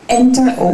Enter all.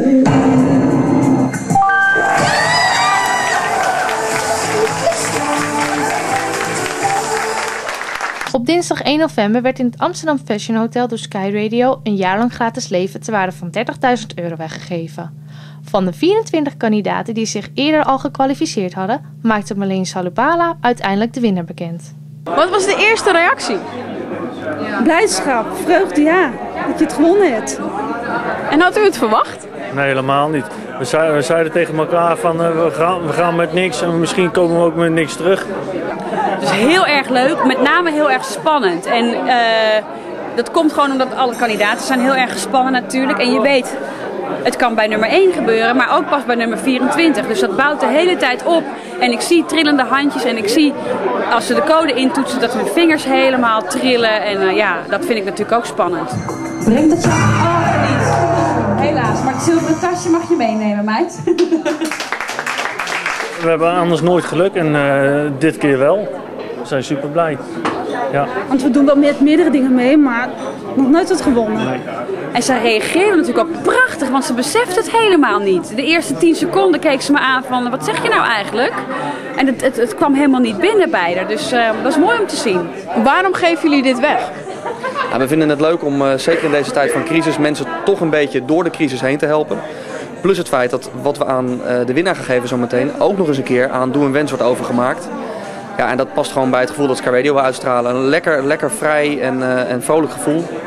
Op dinsdag 1 november werd in het Amsterdam Fashion Hotel door Sky Radio een jaar lang gratis leven ter waarde van €30.000 weggegeven. Van de 24 kandidaten die zich eerder al gekwalificeerd hadden, maakte Marleen Salubala uiteindelijk de winnaar bekend. Wat was de eerste reactie? Blijdschap, vreugde, ja, dat je het gewonnen hebt. En had u het verwacht? Nee, helemaal niet. We zeiden tegen elkaar van we gaan met niks en misschien komen we ook met niks terug. Dus heel erg leuk, met name heel erg spannend. En dat komt gewoon omdat alle kandidaten zijn heel erg gespannen natuurlijk. En je weet, het kan bij nummer 1 gebeuren, maar ook pas bij nummer 24. Dus dat bouwt de hele tijd op. En ik zie trillende handjes en ik zie, als ze de code intoetsen, dat hun vingers helemaal trillen. En ja, dat vind ik natuurlijk ook spannend. Breng dat je niet. Helaas, maar het zilveren tasje mag je meenemen, meid. We hebben anders nooit geluk en dit keer wel. We zijn super blij. Ja. Want we doen wel met meerdere dingen mee, maar nog nooit het gewonnen. Nee. En zij reageerde natuurlijk ook prachtig, want ze beseft het helemaal niet. De eerste 10 seconden keek ze me aan van, wat zeg je nou eigenlijk? En het kwam helemaal niet binnen bij haar, dus dat is mooi om te zien. Waarom geven jullie dit weg? Ja, we vinden het leuk om zeker in deze tijd van crisis mensen toch een beetje door de crisis heen te helpen. Plus het feit dat wat we aan de winnaar gegeven zometeen ook nog eens een keer aan Doe een Wens wordt overgemaakt. Ja, en dat past gewoon bij het gevoel dat Sky Radio wil uitstralen. Een lekker vrij en vrolijk gevoel.